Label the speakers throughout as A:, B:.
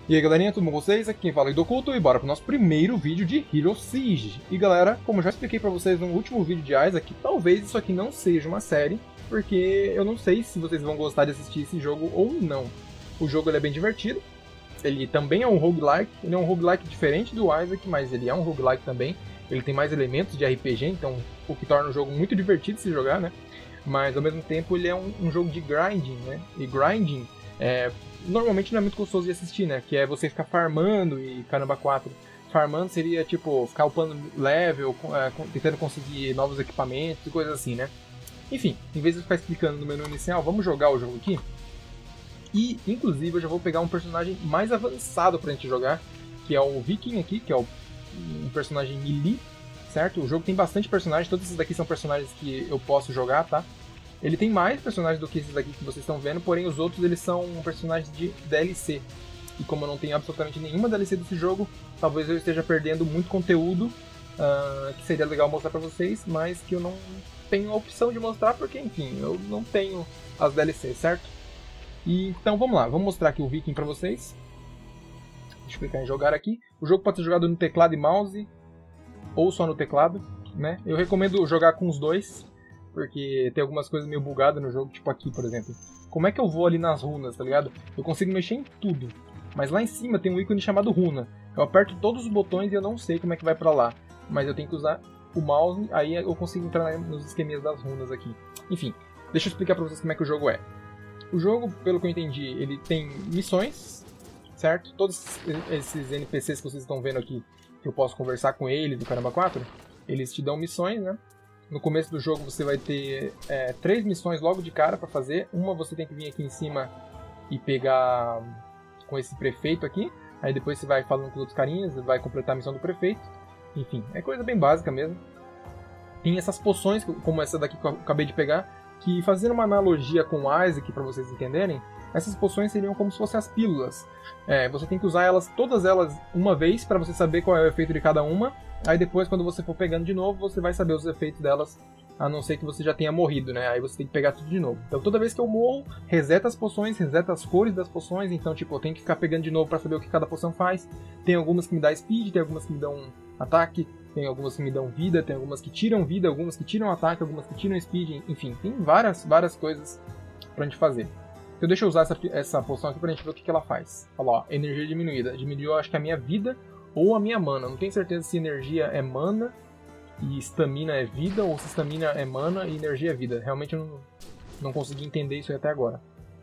A: E aí galerinha, tudo bom com vocês? Aqui quem fala é Idoculto e bora pro nosso primeiro vídeo de Hero Siege. E galera, como eu já expliquei pra vocês no último vídeo de Isaac, talvez isso aqui não seja uma série, porque eu não sei se vocês vão gostar de assistir esse jogo ou não. O jogo ele é bem divertido, ele também é um roguelike, ele é um roguelike diferente do Isaac, mas ele é um roguelike também. Ele tem mais elementos de RPG, então o que torna o jogo muito divertido de se jogar, né? Mas ao mesmo tempo ele é um jogo de grinding, né? E grinding normalmente não é muito gostoso de assistir, né? Que é você ficar farmando e caramba 4. Farmando seria tipo ficar upando level, tentando conseguir novos equipamentos e coisas assim, né? Enfim, em vez de ficar explicando no menu inicial, vamos jogar o jogo aqui. E inclusive eu já vou pegar um personagem mais avançado pra gente jogar, que é o Viking aqui, que é um personagem melee, certo? O jogo tem bastante personagens, todos esses daqui são personagens que eu posso jogar, tá? Ele tem mais personagens do que esses daqui que vocês estão vendo, porém os outros eles são personagens de DLC. E como eu não tenho absolutamente nenhuma DLC desse jogo, talvez eu esteja perdendo muito conteúdo que seria legal mostrar pra vocês, mas que eu não tenho a opção de mostrar porque, enfim, eu não tenho as DLCs, certo? E, então vamos lá, vamos mostrar aqui o Viking pra vocês. Deixa eu clicar em jogar aqui. O jogo pode ser jogado no teclado e mouse, ou só no teclado, né? Eu recomendo jogar com os dois, porque tem algumas coisas meio bugadas no jogo, tipo aqui, por exemplo. Como é que eu vou ali nas runas, tá ligado? Eu consigo mexer em tudo, mas lá em cima tem um ícone chamado runa. Eu aperto todos os botões e eu não sei como é que vai pra lá, mas eu tenho que usar o mouse, aí eu consigo entrar nos esqueminhas das runas aqui. Enfim, deixa eu explicar pra vocês como é que o jogo é. O jogo, pelo que eu entendi, ele tem missões, certo? Todos esses NPCs que vocês estão vendo aqui, que eu posso conversar com eles do Caramba 4, eles te dão missões, né? No começo do jogo você vai ter 3 missões logo de cara pra fazer. Uma você tem que vir aqui em cima e pegar com esse prefeito aqui. Aí depois você vai falando com os outros carinhas, vai completar a missão do prefeito. Enfim, é coisa bem básica mesmo. Tem essas poções, como essa daqui que eu acabei de pegar, que fazendo uma analogia com o Isaac para vocês entenderem, essas poções seriam como se fossem as pílulas. Você tem que usar elas, todas elas, uma vez para você saber qual é o efeito de cada uma. Aí depois, quando você for pegando de novo, você vai saber os efeitos delas, a não ser que você já tenha morrido, né? Aí você tem que pegar tudo de novo. Então toda vez que eu morro, reseta as poções, reseta as cores das poções. Então, tipo, eu tenho que ficar pegando de novo para saber o que cada poção faz. Tem algumas que me dão speed, tem algumas que me dão ataque, tem algumas que me dão vida, tem algumas que tiram vida, algumas que tiram ataque, algumas que tiram speed. Enfim, tem várias coisas pra gente fazer. Então deixa eu usar essa poção aqui pra gente ver o que ela faz. Olha lá, ó, energia diminuída. Diminuiu, acho que a minha vida ou a minha mana. Não tenho certeza se energia é mana e estamina é vida, ou se estamina é mana e energia é vida. Realmente eu não consegui entender isso até agora.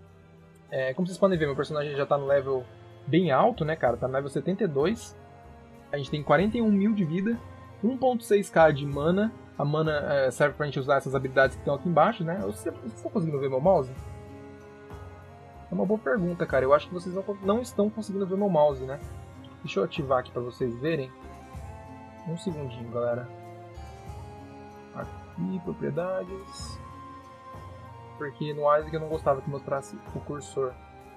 A: Como vocês podem ver, meu personagem já tá no level bem alto, né, cara? Tá no level 72. A gente tem 41 mil de vida, 1.6k de mana. A mana serve pra gente usar essas habilidades que estão aqui embaixo, né? Vocês estão conseguindo ver meu mouse? É uma boa pergunta, cara. Eu acho que vocês não estão conseguindo ver meu mouse, né? Deixa eu ativar aqui pra vocês verem. Um segundinho, galera. Aqui, propriedades. Porque no Isaac eu não gostava que mostrasse o cursor.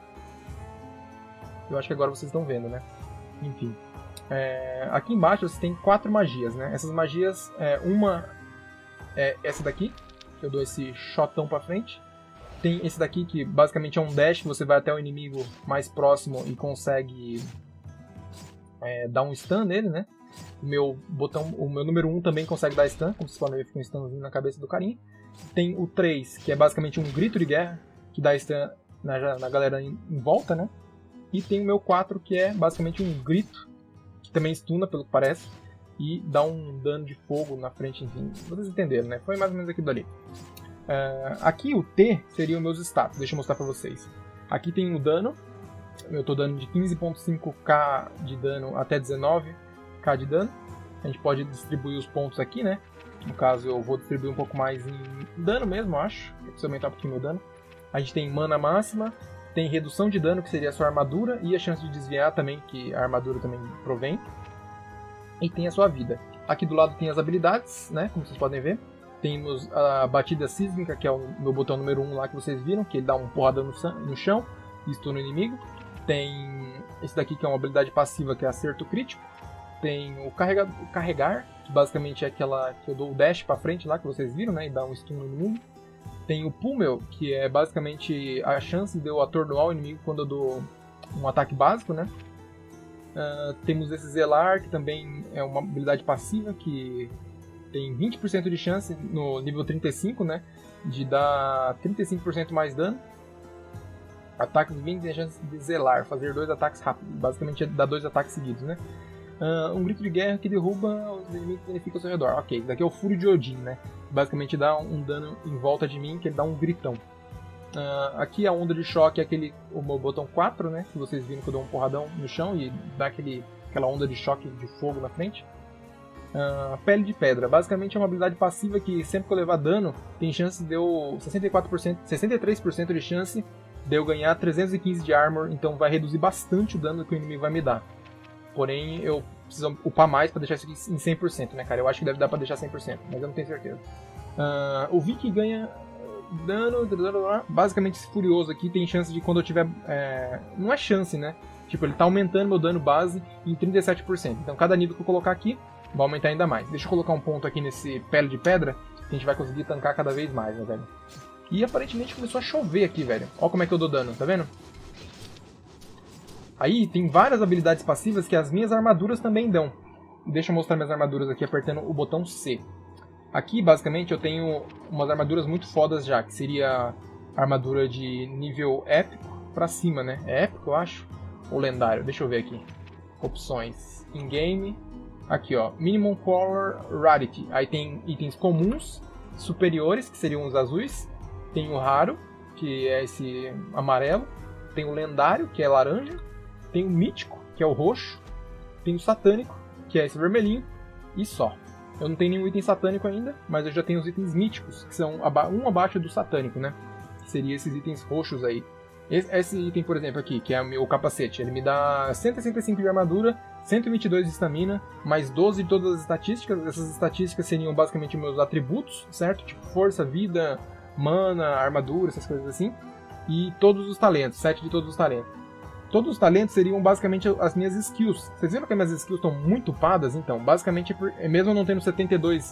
A: Eu acho que agora vocês estão vendo, né? Enfim. Aqui embaixo você tem 4 magias, né? Essas magias, uma é essa daqui, que eu dou esse shotão pra frente. Tem esse daqui que basicamente é um dash, que você vai até o inimigo mais próximo e consegue dar um stun nele, né? O meu número 1 também consegue dar stun, como vocês podem ver, fica um stunzinho na cabeça do carinha. Tem o 3, que é basicamente um grito de guerra, que dá stun na galera em volta, né? E tem o meu 4, que é basicamente um grito, que também stuna, pelo que parece, e dá um dano de fogo na frente, enfim. Vocês entenderam, né? Foi mais ou menos aquilo dali. Aqui o T seria os meus status, deixa eu mostrar pra vocês. Aqui tem o dano, eu tô dando de 15.5k de dano até 19k de dano. A gente pode distribuir os pontos aqui, né? No caso eu vou distribuir um pouco mais em dano mesmo, eu acho. Eu preciso aumentar um pouquinho meu dano. A gente tem mana máxima, tem redução de dano, que seria a sua armadura, e a chance de desviar também, que a armadura também provém. E tem a sua vida. Aqui do lado tem as habilidades, né? Como vocês podem ver. Temos a batida sísmica, que é o meu botão número 1 lá que vocês viram, que ele dá um porradão no chão e stuna o inimigo. Tem esse daqui que é uma habilidade passiva, que é acerto crítico. Tem o carregar, que basicamente é aquela que eu dou o dash pra frente lá, que vocês viram, né, e dá um stun no inimigo. Tem o pummel, que é basicamente a chance de eu atordoar o inimigo quando eu dou um ataque básico, né. Temos esse Zelar, que também é uma habilidade passiva, que tem 20% de chance no nível 35, né? De dar 35% mais dano. Ataques 20 tem a chance de zelar, fazer 2 ataques rápidos. Basicamente dá 2 ataques seguidos, né? Um grito de guerra que derruba os inimigos que danificam ao seu redor. Ok, isso daqui é o Fúrio de Odin, né? Basicamente dá um dano em volta de mim, que ele dá um gritão. Aqui a onda de choque é o meu botão 4, né? Que vocês viram que eu dou um porradão no chão e dá aquela onda de choque de fogo na frente. Pele de pedra, basicamente é uma habilidade passiva que sempre que eu levar dano, tem chance de eu 63% de chance de eu ganhar 315 de armor, então vai reduzir bastante o dano que o inimigo vai me dar. Porém, eu preciso upar mais pra deixar isso aqui em 100%, né, cara? Eu acho que deve dar pra deixar 100%, mas eu não tenho certeza. O Viking ganha dano, basicamente esse Furioso aqui tem chance de quando eu tiver... não é chance, né? Tipo, ele tá aumentando meu dano base em 37%. Então cada nível que eu colocar aqui vai aumentar ainda mais. Deixa eu colocar um ponto aqui nesse Pele de Pedra, que a gente vai conseguir tancar cada vez mais, né, velho? E aparentemente começou a chover aqui, velho. Olha como é que eu dou dano, tá vendo? Aí tem várias habilidades passivas que as minhas armaduras também dão. Deixa eu mostrar minhas armaduras aqui apertando o botão C. Aqui, basicamente, eu tenho umas armaduras muito fodas já, que seria armadura de nível épico pra cima, né? É épico, eu acho? Ou lendário? Deixa eu ver aqui. Opções. In-game. Aqui, ó. Minimum Color Rarity. Aí tem itens comuns, superiores, que seriam os azuis. Tem o raro, que é esse amarelo. Tem o lendário, que é laranja. Tem o mítico, que é o roxo. Tem o satânico, que é esse vermelhinho. E só. Eu não tenho nenhum item satânico ainda, mas eu já tenho os itens míticos, que são um abaixo do satânico, né? Que seriam esses itens roxos aí. Esse item, por exemplo, aqui, que é o meu capacete, ele me dá 165 de armadura, 122 de estamina, mais 12 de todas as estatísticas. Essas estatísticas seriam basicamente meus atributos, certo? Tipo força, vida, mana, armadura, essas coisas assim. E todos os talentos, 7 de todos os talentos. Todos os talentos seriam basicamente as minhas skills. Vocês viram que as minhas skills estão muito upadas? Então, basicamente, mesmo eu não tendo 72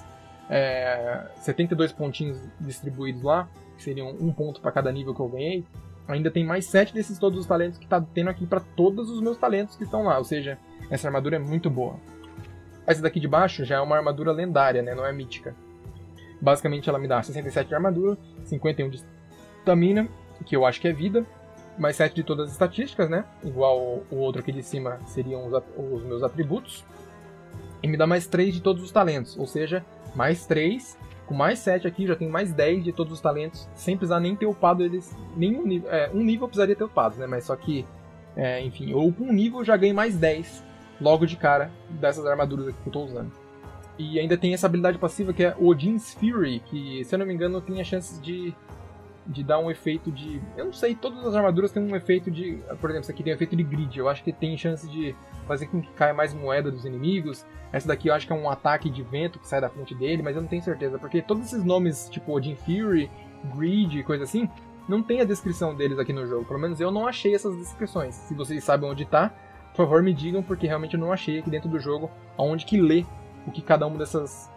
A: pontinhos distribuídos lá, que seriam um ponto para cada nível que eu ganhei, ainda tem mais 7 desses todos os talentos que tá tendo aqui para todos os meus talentos que estão lá. Ou seja, essa armadura é muito boa. Essa daqui de baixo já é uma armadura lendária, né? Não é mítica. Basicamente ela me dá 67 de armadura, 51 de estamina, que eu acho que é vida, mais 7 de todas as estatísticas, né? Igual o outro aqui de cima seriam os meus atributos. E me dá mais 3 de todos os talentos, ou seja, mais 3, com mais 7 aqui já tenho mais 10 de todos os talentos, sem precisar nem ter upado eles, nenhum nível. Um nível eu precisaria ter upado, né? Mas só que, enfim, eu upo um nível já ganho mais 10 logo de cara dessas armaduras aqui que eu estou usando. E ainda tem essa habilidade passiva que é Odin's Fury, que se eu não me engano tem a chance de dar um efeito de... Eu não sei, todas as armaduras têm um efeito de... Por exemplo, essa aqui tem um efeito de grid. Eu acho que tem chance de fazer com que caia mais moeda dos inimigos. Essa daqui eu acho que é um ataque de vento que sai da frente dele, mas eu não tenho certeza. Porque todos esses nomes, tipo Odin Fury, Grid, coisa assim, não tem a descrição deles aqui no jogo. Pelo menos eu não achei essas descrições. Se vocês sabem onde tá, por favor me digam, porque realmente eu não achei aqui dentro do jogo aonde que lê o que cada um desses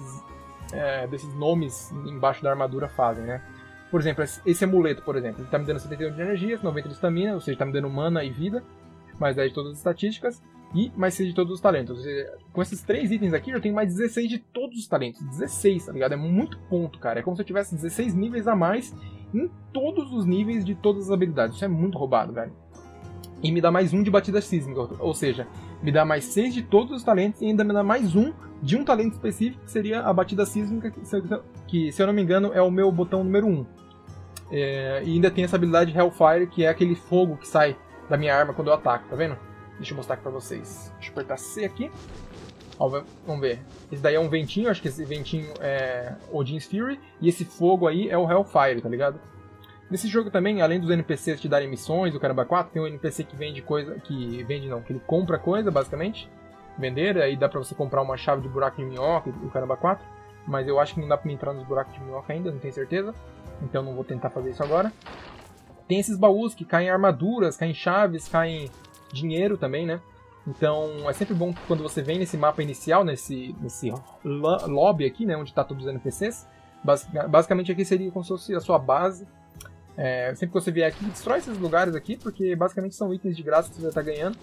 A: nomes embaixo da armadura fazem, né? Por exemplo, esse amuleto, por exemplo, ele tá me dando 71 de energia, 90 de estamina, ou seja, tá me dando mana e vida, mais 10 de todas as estatísticas e mais 6 de todos os talentos. Ou seja, com esses 3 itens aqui, eu tenho mais 16 de todos os talentos. 16, tá ligado? É muito ponto, cara. É como se eu tivesse 16 níveis a mais em todos os níveis de todas as habilidades. Isso é muito roubado, velho. E me dá mais 1 de batida sísmica, ou seja, me dá mais 6 de todos os talentos e ainda me dá mais 1 de um talento específico, que seria a batida sísmica, que se eu não me engano é o meu botão número 1. E ainda tem essa habilidade Hellfire, que é aquele fogo que sai da minha arma quando eu ataco, tá vendo? Deixa eu mostrar aqui pra vocês. Deixa eu apertar C aqui. Ó, vamos ver. Esse daí é um ventinho, acho que esse ventinho é Odin's Fury, e esse fogo aí é o Hellfire, tá ligado? Nesse jogo também, além dos NPCs te darem missões, o Caramba 4, tem um NPC que vende coisa, que ele compra coisa, basicamente, vender, aí dá pra você comprar uma chave de buraco de minhoca, o Caramba 4, mas eu acho que não dá pra me entrar nos buracos de minhoca ainda, não tenho certeza, então não vou tentar fazer isso agora. Tem esses baús que caem armaduras, caem chaves, caem dinheiro também, né? Então é sempre bom que quando você vem nesse mapa inicial, nesse lobby aqui, né, onde tá todos os NPCs, basicamente aqui seria como se fosse a sua base. Sempre que você vier aqui, destrói esses lugares aqui, porque basicamente são itens de graça que você vai estar ganhando.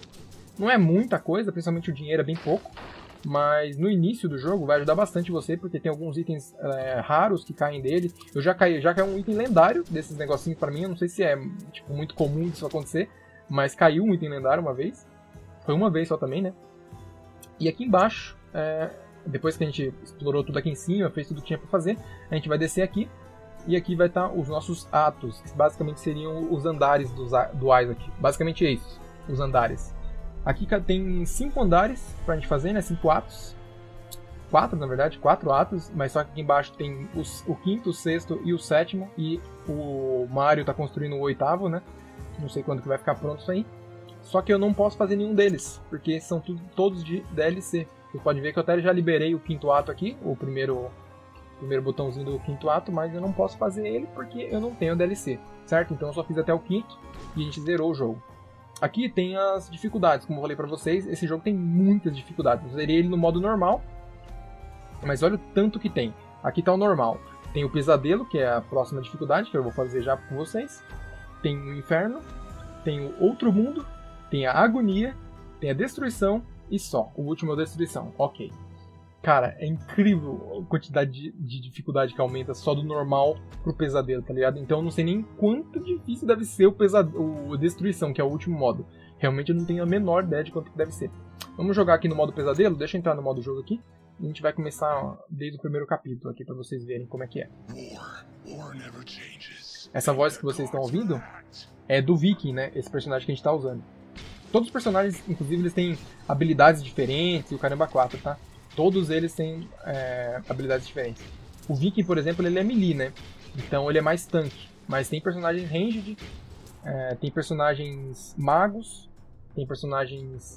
A: Não é muita coisa, principalmente o dinheiro é bem pouco. Mas no início do jogo vai ajudar bastante você, porque tem alguns itens raros que caem dele. Eu já caiu um item lendário desses negocinhos pra mim. Eu não sei se é tipo, muito comum isso acontecer, mas caiu um item lendário uma vez. Foi uma vez só também, né? E aqui embaixo, depois que a gente explorou tudo aqui em cima, fez tudo que tinha pra fazer, a gente vai descer aqui. E aqui vai estar os nossos atos, que basicamente seriam os andares do Isaac. Basicamente é isso, os andares. Aqui tem 5 andares pra gente fazer, né? 5 atos. 4, na verdade, 4 atos, mas só que aqui embaixo tem o 5º, o 6º e o 7º. E o Mario tá construindo o 8º, né? Não sei quando que vai ficar pronto isso aí. Só que eu não posso fazer nenhum deles, porque são todos de DLC. Você pode ver que eu até já liberei o 5º ato aqui, o primeiro botãozinho do 5º ato, mas eu não posso fazer ele porque eu não tenho DLC, certo? Então eu só fiz até o 5º e a gente zerou o jogo. Aqui tem as dificuldades, como eu falei pra vocês, esse jogo tem muitas dificuldades. Eu zerei ele no modo normal, mas olha o tanto que tem. Aqui tá o normal. Tem o pesadelo, que é a próxima dificuldade, que eu vou fazer já com vocês. Tem o inferno, tem o outro mundo, tem a agonia, tem a destruição e só. O último é a destruição, ok. Cara, é incrível a quantidade de dificuldade que aumenta só do normal pro pesadelo, tá ligado? Então eu não sei nem quanto difícil deve ser o Destruição, que é o último modo. Realmente eu não tenho a menor ideia de quanto que deve ser. Vamos jogar aqui no modo pesadelo, deixa eu entrar no modo jogo aqui. E a gente vai começar desde o primeiro capítulo aqui pra vocês verem como é que é. Essa voz que vocês estão ouvindo é do Viking, né? Esse personagem que a gente tá usando. Todos os personagens, inclusive, eles têm habilidades diferentes e o caramba 4, tá? Todos eles têm habilidades diferentes. O Viking, por exemplo, ele é melee, né? Então ele é mais tanque. Mas tem personagens ranged, tem personagens magos, tem personagens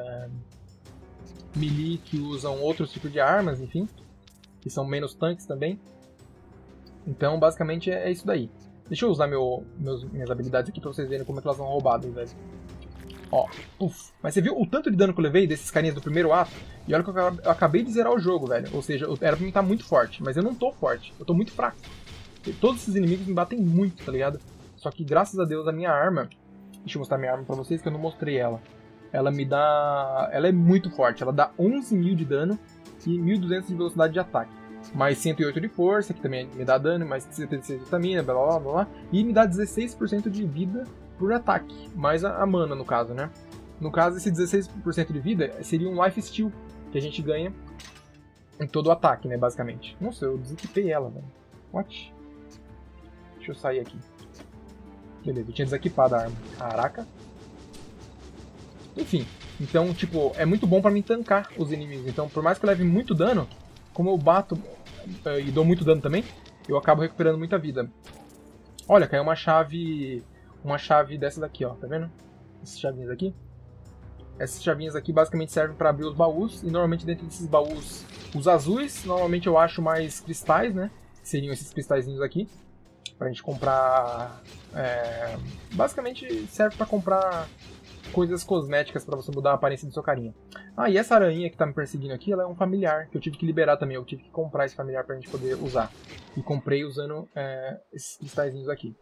A: melee que usam outros tipos de armas, enfim. Que são menos tanques também. Então, basicamente, é isso daí. Deixa eu usar minhas habilidades aqui pra vocês verem como é que elas são roubadas, velho. Ó, puf. Mas você viu o tanto de dano que eu levei desses carinhas do primeiro ato? E olha que eu acabei de zerar o jogo, velho. Ou seja, era pra mim estar muito forte. Mas eu não tô forte. Eu tô muito fraco. E todos esses inimigos me batem muito, tá ligado? Só que, graças a Deus, a minha arma... Deixa eu mostrar minha arma pra vocês, que eu não mostrei ela. Ela me dá... Ela é muito forte. Ela dá 11.000 de dano e 1.200 de velocidade de ataque. Mais 108 de força, que também me dá dano. Mais 76 de vitamina, blá blá blá blá. E me dá 16% de vida por ataque, mais a mana no caso, né? No caso, esse 16% de vida seria um life steal que a gente ganha em todo o ataque, né, basicamente. Nossa, eu desequipei ela, velho. What? Deixa eu sair aqui. Beleza, eu tinha desequipado a arma. Caraca. Enfim, então, tipo, é muito bom pra mim tancar os inimigos. Então, por mais que eu leve muito dano, como eu bato e dou muito dano também, eu acabo recuperando muita vida. Olha, caiu uma chave dessa daqui, ó, tá vendo? Essas chavinhas aqui. Essas chavinhas aqui basicamente servem para abrir os baús, e normalmente dentro desses baús, os azuis, normalmente eu acho mais cristais, né? Que seriam esses cristalzinhos aqui, pra gente comprar... basicamente serve pra comprar coisas cosméticas pra você mudar a aparência do seu carinha. Ah, e essa aranha que tá me perseguindo aqui, ela é um familiar, que eu tive que liberar também, eu tive que comprar esse familiar pra gente poder usar. E comprei usando esses cristalzinhos aqui.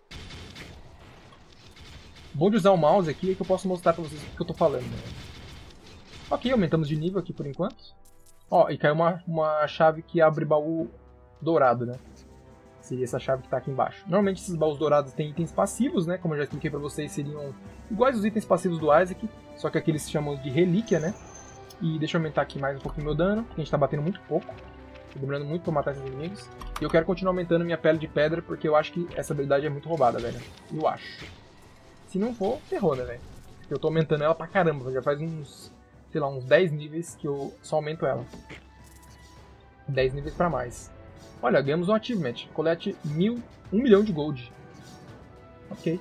A: Bom de usar o mouse aqui é que eu posso mostrar pra vocês o que eu tô falando. Né? Ok, aumentamos de nível aqui por enquanto. Ó, e caiu uma chave que abre baú dourado, né? Seria essa chave que tá aqui embaixo. Normalmente esses baús dourados têm itens passivos, né? Como eu já expliquei pra vocês, seriam iguais os itens passivos do Isaac, só que aqui eles se chamam de relíquia, né? E deixa eu aumentar aqui mais um pouquinho meu dano, porque a gente tá batendo muito pouco. Tô demorando muito pra matar esses inimigos. E eu quero continuar aumentando minha pele de pedra, porque eu acho que essa habilidade é muito roubada, velho. Eu acho. Se não for, ferrou, né, velho? Eu tô aumentando ela pra caramba, já faz uns, sei lá, uns 10 níveis que eu só aumento ela. 10 níveis pra mais. Olha, ganhamos um achievement. Colete 1 milhão de gold. Ok.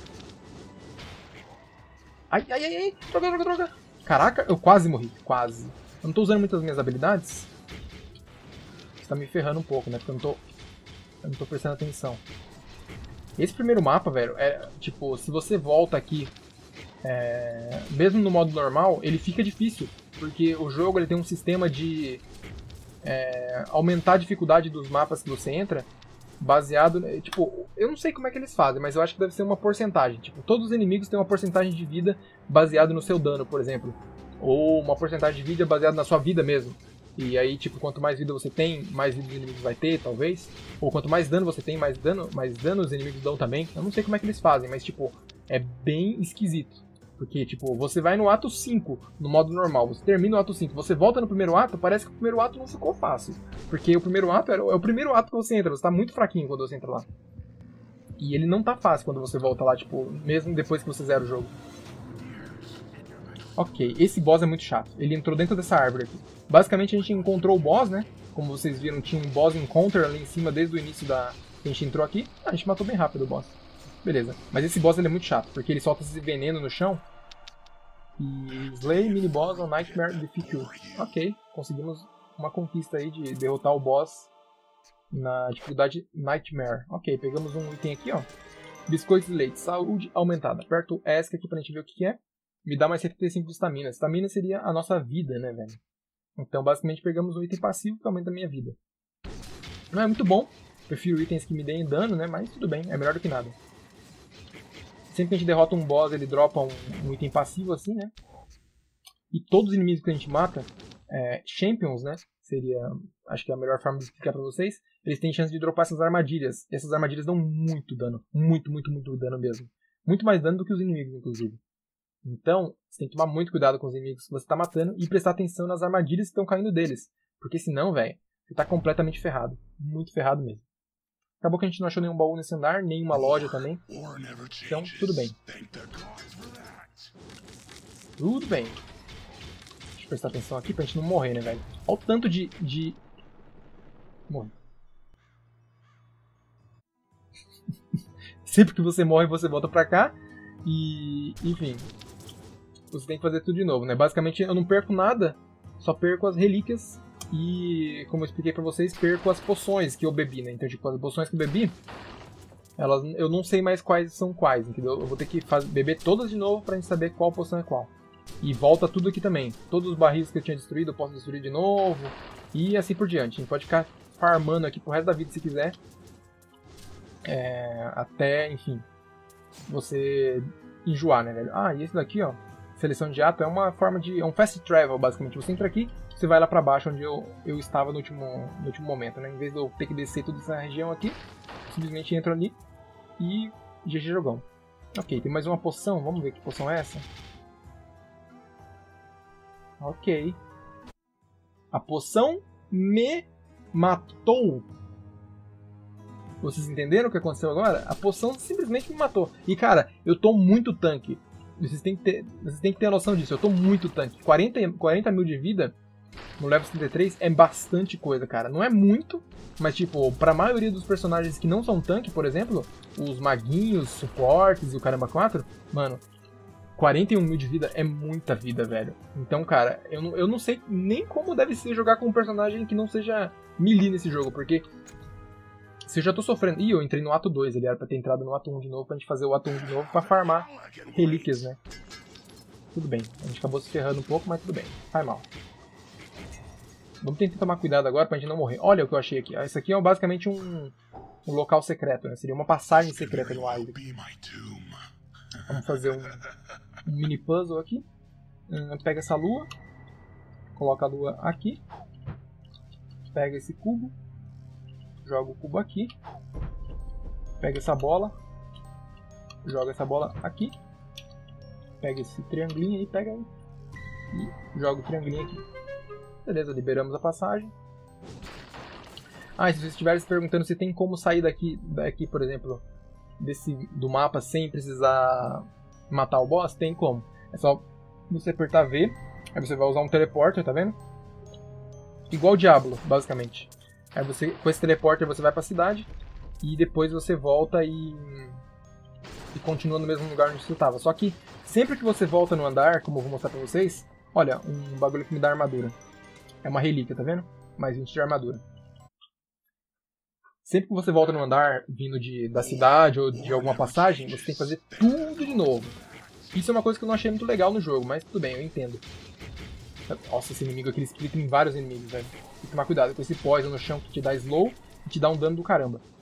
A: Ai, ai, ai, ai. Droga, droga, droga. Caraca, eu quase morri. Quase. Eu não tô usando muitas minhas habilidades. Isso tá me ferrando um pouco, né? Porque eu não tô prestando atenção. Esse primeiro mapa, velho, tipo, se você volta aqui, mesmo no modo normal, ele fica difícil, porque o jogo ele tem um sistema de aumentar a dificuldade dos mapas que você entra, baseado, tipo, eu não sei como é que eles fazem, mas eu acho que deve ser uma porcentagem. Tipo, todos os inimigos têm uma porcentagem de vida baseado no seu dano, por exemplo. Ou uma porcentagem de vida baseada na sua vida mesmo. E aí, tipo, quanto mais vida você tem, mais vida os inimigos vai ter, talvez. Ou quanto mais dano você tem, mais dano os inimigos dão também. Eu não sei como é que eles fazem, mas, tipo, é bem esquisito. Porque, tipo, você vai no ato 5, no modo normal, você termina o ato 5, você volta no primeiro ato, parece que o primeiro ato não ficou fácil. Porque o primeiro ato é o primeiro ato que você entra, você tá muito fraquinho quando você entra lá. E ele não tá fácil quando você volta lá, tipo, mesmo depois que você zera o jogo. Ok, esse boss é muito chato. Ele entrou dentro dessa árvore aqui. Basicamente a gente encontrou o boss, né? Como vocês viram, tinha um boss encounter ali em cima desde o início da... que a gente entrou aqui. A gente matou bem rápido o boss. Beleza. Mas esse boss ele é muito chato, porque ele solta esse veneno no chão. E Slay, mini boss ou Nightmare Defeat You. Ok, conseguimos uma conquista aí de derrotar o boss na dificuldade Nightmare. Ok, pegamos um item aqui, ó. Biscoitos de leite, saúde aumentada. Aperto o ESC aqui pra gente ver o que é. Me dá mais 75 de estamina. Estamina seria a nossa vida, né, velho? Então, basicamente, pegamos um item passivo que aumenta a minha vida. Não é muito bom. Prefiro itens que me deem dano, né? Mas tudo bem, é melhor do que nada. Sempre que a gente derrota um boss, ele dropa um item passivo assim, né? E todos os inimigos que a gente mata, champions, né? Seria, acho que é a melhor forma de explicar pra vocês. Eles têm chance de dropar essas armadilhas. E essas armadilhas dão muito dano. Muito, muito, muito dano mesmo. Muito mais dano do que os inimigos, inclusive. Então, você tem que tomar muito cuidado com os inimigos que você está matando e prestar atenção nas armadilhas que estão caindo deles. Porque senão, velho, você tá completamente ferrado. Muito ferrado mesmo. Acabou que a gente não achou nenhum baú nesse andar, nenhuma loja também. Então, tudo bem. Tudo bem. Deixa eu prestar atenção aqui pra gente não morrer, né, velho? Olha o tanto de... Morre. Sempre que você morre, você volta pra cá. E, enfim, você tem que fazer tudo de novo, né? Basicamente, eu não perco nada, só perco as relíquias e, como eu expliquei pra vocês, perco as poções que eu bebi, né? Então, tipo, as poções que eu bebi, eu não sei mais quais são quais, entendeu? Eu vou ter que beber todas de novo pra gente saber qual poção é qual. E volta tudo aqui também. Todos os barris que eu tinha destruído, eu posso destruir de novo. E assim por diante. A gente pode ficar farmando aqui pro resto da vida se quiser. Até, enfim, você enjoar, né, velho? Ah, e esse daqui, ó, seleção de ato é uma forma de... é um fast travel, basicamente. Você entra aqui, você vai lá pra baixo, onde eu estava no último momento, né? Em vez de eu ter que descer toda essa região aqui, eu simplesmente entro ali e GG jogão. Ok, tem mais uma poção. Vamos ver que poção é essa? Ok. A poção me matou. Vocês entenderam o que aconteceu agora? A poção simplesmente me matou. E cara, eu tô muito tanque. Vocês têm que ter a noção disso. Eu tô muito tanque. 40 mil de vida no level 73 é bastante coisa, cara. Não é muito, mas tipo, pra maioria dos personagens que não são tanque, por exemplo, os maguinhos, suportes e o caramba 4, mano, 41 mil de vida é muita vida, velho. Então, cara, eu não sei nem como deve ser jogar com um personagem que não seja melee nesse jogo, porque... se eu já tô sofrendo... Ih, eu entrei no ato 2, ele era pra ter entrado no ato 1 de novo, pra gente fazer o ato 1 de novo pra farmar relíquias, né? Tudo bem, a gente acabou se ferrando um pouco, mas tudo bem, faz mal. Vamos tentar tomar cuidado agora pra gente não morrer. Olha o que eu achei aqui, esse aqui é basicamente um local secreto, né? Seria uma passagem secreta no Isaac. Vamos fazer um mini puzzle aqui. Pega essa lua, coloca a lua aqui, pega esse cubo, joga o cubo aqui, pega essa bola, joga essa bola aqui, pega esse triangulinho aí, pega aí e joga o triangulinho aqui. Beleza, liberamos a passagem. Ah, e se vocês estiverem se perguntando se tem como sair daqui, por exemplo, do mapa sem precisar matar o boss, tem como. É só você apertar V, aí você vai usar um teleporter, tá vendo? Igual o Diablo, basicamente. Aí você, com esse teleporter você vai pra cidade e depois você volta e continua no mesmo lugar onde você estava. Só que sempre que você volta no andar, como eu vou mostrar pra vocês, olha, um bagulho que me dá armadura. É uma relíquia, tá vendo? Mais 20 de armadura. Sempre que você volta no andar, vindo da cidade ou de alguma passagem, você tem que fazer tudo de novo. Isso é uma coisa que eu não achei muito legal no jogo, mas tudo bem, eu entendo. Nossa, esse inimigo aqui, ele explica em vários inimigos, velho. Tem que tomar cuidado com esse poison no chão que te dá slow e te dá um dano do caramba.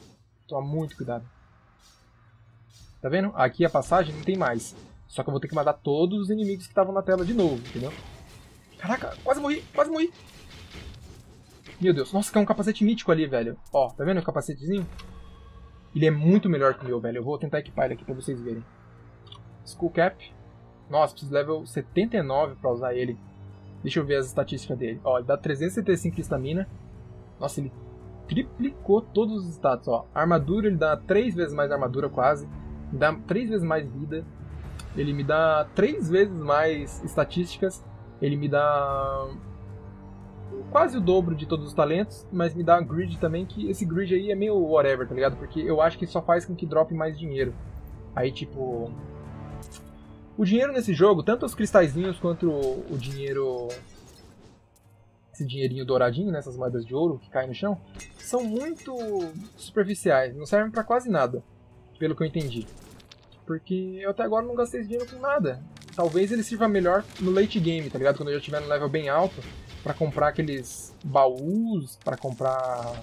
A: Toma muito cuidado. Tá vendo? Aqui a passagem não tem mais. Só que eu vou ter que matar todos os inimigos que estavam na tela de novo, entendeu? Caraca, quase morri, quase morri. Meu Deus, nossa, que é um capacete mítico ali, velho. Ó, tá vendo o capacetezinho? Ele é muito melhor que o meu, velho. Eu vou tentar equipar ele aqui pra vocês verem. Skull Cap. Nossa, preciso de level 79 pra usar ele. Deixa eu ver as estatísticas dele. Ó, ele dá 375 de estamina. Nossa, ele triplicou todos os status, ó. Armadura, ele dá 3 vezes mais armadura, quase. Me dá 3 vezes mais vida. Ele me dá 3 vezes mais estatísticas. Ele me dá quase o dobro de todos os talentos, mas me dá grid também, que esse grid aí é meio whatever, tá ligado? Porque eu acho que só faz com que drope mais dinheiro. Aí, tipo... O dinheiro nesse jogo, tanto os cristalzinhos quanto o dinheiro... Esse dinheirinho douradinho, né, essas moedas de ouro que caem no chão, são muito superficiais, não servem pra quase nada, pelo que eu entendi. Porque eu até agora não gastei esse dinheiro com nada. Talvez ele sirva melhor no late game, tá ligado? Quando eu já estiver no level bem alto, pra comprar aqueles baús, pra comprar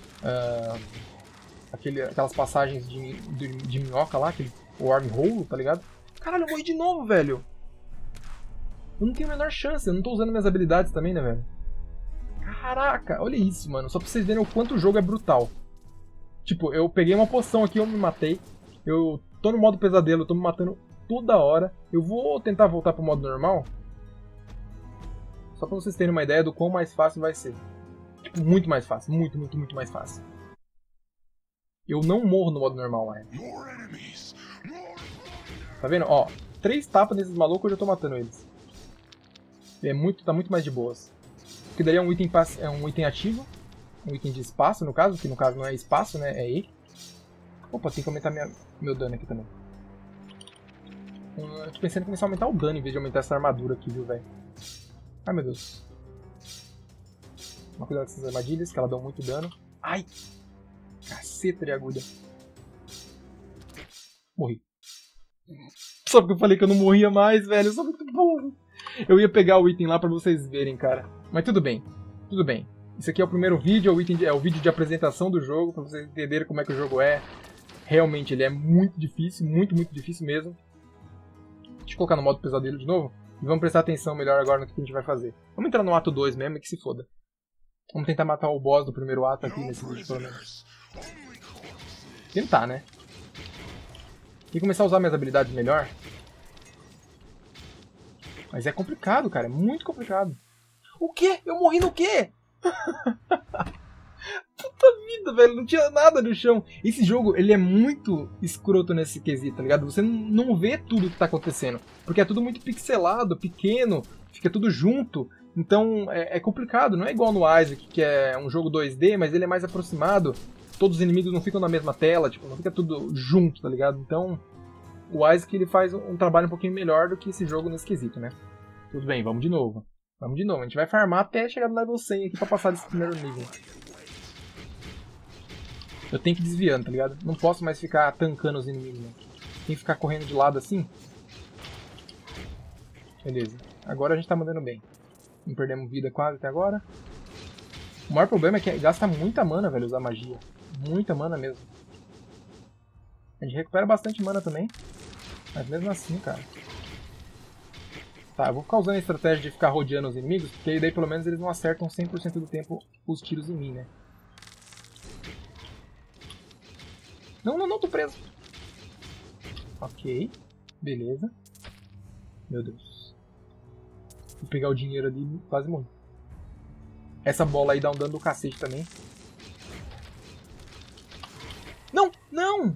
A: aquelas passagens de minhoca lá, aquele wormhole, tá ligado? Caralho, eu morri de novo, velho! Eu não tenho a menor chance, eu não tô usando minhas habilidades também, né, velho? Caraca, olha isso, mano. Só pra vocês verem o quanto o jogo é brutal. Tipo, eu peguei uma poção aqui, eu me matei. Eu tô no modo pesadelo, eu tô me matando toda hora. Eu vou tentar voltar pro modo normal. Só pra vocês terem uma ideia do quão mais fácil vai ser. Tipo, muito mais fácil. Muito, muito, muito mais fácil. Eu não morro no modo normal, né? Tá vendo? Ó, 3 tapas nesses malucos eu já tô matando eles. Tá muito mais de boas. Porque daí é um item ativo. Um item de espaço, no caso. Que no caso não é espaço, né? É E. Opa, tem que aumentar meu dano aqui também. Eu tô pensando em começar a aumentar o dano em vez de aumentar essa armadura aqui, viu, velho? Ai, meu Deus. Toma cuidado com essas armadilhas, que elas dão muito dano. Ai! Caceta de agulha. Morri. Só porque eu falei que eu não morria mais, velho. Eu sou muito burro. Eu ia pegar o item lá pra vocês verem, cara. Mas tudo bem. Tudo bem. Isso aqui é o primeiro vídeo, é o vídeo de apresentação do jogo, pra vocês entenderem como é que o jogo é. Realmente, ele é muito difícil, muito, muito difícil mesmo. Deixa eu colocar no modo pesadelo de novo. E vamos prestar atenção melhor agora no que a gente vai fazer. Vamos entrar no ato 2 mesmo e que se foda. Vamos tentar matar o boss do primeiro ato aqui nesse vídeo, pelo menos. Tentar, né? E começar a usar minhas habilidades melhor. Mas é complicado, cara. É muito complicado. O quê? Eu morri no quê? Puta vida, velho. Não tinha nada no chão. Esse jogo, ele é muito escroto nesse quesito, tá ligado? Você não vê tudo que tá acontecendo. Porque é tudo muito pixelado, pequeno. Fica tudo junto. Então é complicado. Não é igual no Isaac, que é um jogo 2D, mas ele é mais aproximado. Todos os inimigos não ficam na mesma tela. Tipo, não fica tudo junto, tá ligado? Então o Isaac, ele faz um trabalho um pouquinho melhor do que esse jogo nesse quesito, né? Tudo bem, vamos de novo. Vamos de novo. A gente vai farmar até chegar no level 100 aqui pra passar desse primeiro nível. Eu tenho que ir desviando, tá ligado? Não posso mais ficar tancando os inimigos, né? Tem que ficar correndo de lado assim. Beleza. Agora a gente tá mandando bem. Não perdemos vida quase até agora. O maior problema é que gasta muita mana, velho, usar magia. Muita mana mesmo. A gente recupera bastante mana também. Mas mesmo assim, cara. Tá, eu vou ficar usando a estratégia de ficar rodeando os inimigos, porque daí pelo menos eles não acertam 100% do tempo os tiros em mim, né? Não, não, não, tô preso. Ok, beleza. Meu Deus. Vou pegar o dinheiro ali e quase morri. Essa bola aí dá um dano do cacete também. Não, não!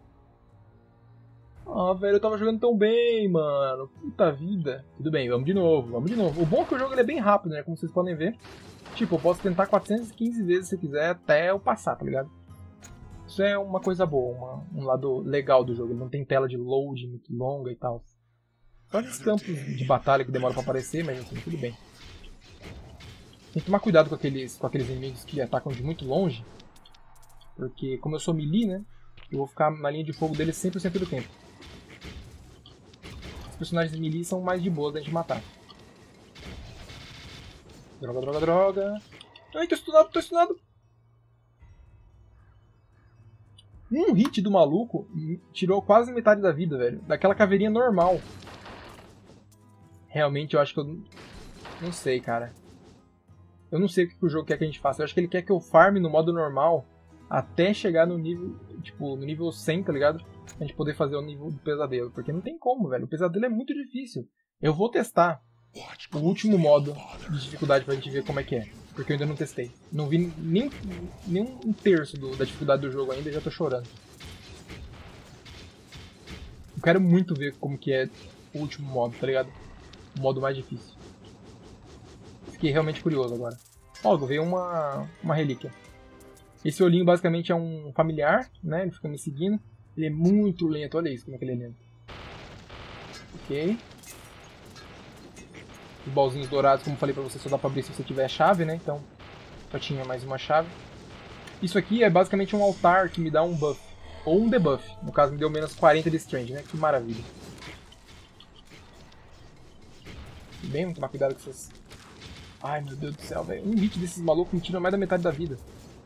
A: Ah, velho, eu tava jogando tão bem, mano. Puta vida. Tudo bem, vamos de novo, vamos de novo. O bom é que o jogo ele é bem rápido, né? Como vocês podem ver. Tipo, eu posso tentar 415 vezes se quiser até eu passar, tá ligado? Isso é uma coisa boa, um lado legal do jogo. Ele não tem tela de load muito longa e tal. Só esses campos de batalha que demoram pra aparecer, mas assim, tudo bem. Tem que tomar cuidado com aqueles inimigos que atacam de muito longe. Porque como eu sou melee, né? Eu vou ficar na linha de fogo deles 100% do tempo. Os personagens melee são mais de boa da gente matar. Droga, droga, droga. Ai, tô stunado, tô stunado. Um hit do maluco tirou quase metade da vida, velho. Daquela caveirinha normal. Realmente eu acho que eu... Não sei, cara. Eu não sei o que o jogo quer que a gente faça. Eu acho que ele quer que eu farme no modo normal até chegar no nível... Tipo, no nível 100, tá ligado? A gente poder fazer o nível do pesadelo. Porque não tem como, velho. O pesadelo é muito difícil. Eu vou testar o último modo de dificuldade pra gente ver como é que é. Porque eu ainda não testei. Não vi nem um terço da dificuldade do jogo ainda e já tô chorando. Eu quero muito ver como que é o último modo, tá ligado? O modo mais difícil. Fiquei realmente curioso agora. Ó, veio uma relíquia. Esse olhinho basicamente é um familiar, né? Ele fica me seguindo. Ele é muito lento, olha isso como é que ele é lento. Ok. Os baúzinhos dourados, como eu falei pra você, só dá pra abrir se você tiver a chave, né? Então, só tinha mais uma chave. Isso aqui é basicamente um altar que me dá um buff. Ou um debuff. No caso, me deu menos 40 de Strange, né? Que maravilha. Bem, vamos tomar cuidado com essas... Ai, meu Deus do céu, velho. Um hit desses malucos me tira mais da metade da vida.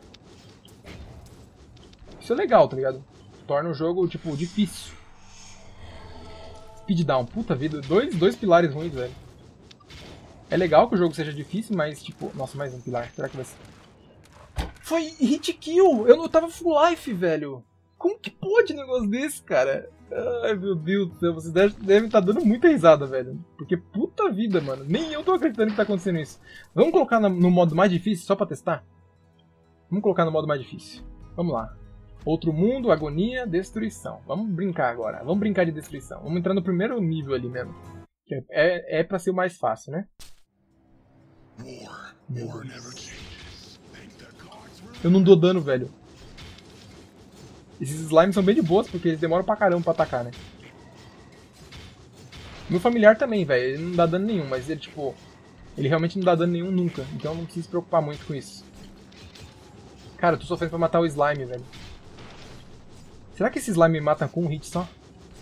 A: Isso é legal, tá ligado? Torna o jogo, tipo, difícil. Speed down. Puta vida. Dois pilares ruins, velho. É legal que o jogo seja difícil, mas, tipo... Nossa, mais um pilar. Será que vai ser... Foi hit kill! Eu não tava full life, velho. Como que pode um negócio desse, cara? Ai, meu Deus do céu. Vocês devem estar dando muita risada, velho. Porque puta vida, mano. Nem eu tô acreditando que tá acontecendo isso. Vamos colocar no modo mais difícil, só pra testar? Vamos colocar no modo mais difícil. Vamos lá. Outro mundo, agonia, destruição. Vamos brincar agora. Vamos brincar de destruição. Vamos entrar no primeiro nível ali mesmo. Que é pra ser o mais fácil, né? Eu não dou dano, velho. Esses slimes são bem de boas, porque eles demoram pra caramba pra atacar, né? Meu familiar também, velho. Ele não dá dano nenhum, mas ele, tipo... Ele realmente não dá dano nenhum nunca. Então não precisa se preocupar muito com isso. Cara, eu tô sofrendo pra matar o slime, velho. Será que esse slime me mata com um hit só?